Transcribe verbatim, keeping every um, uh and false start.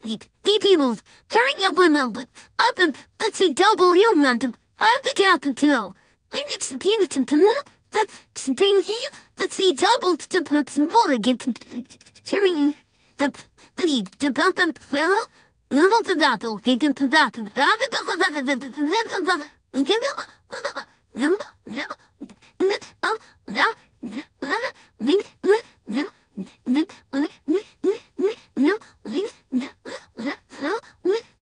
People carrying up a number. Up and let's see double your momentum. I have the gap until. Maybe it's the peanut and the that's the thing here. Let's see double to put some water get carrying the the the bump and well. Little to battle, he can to that.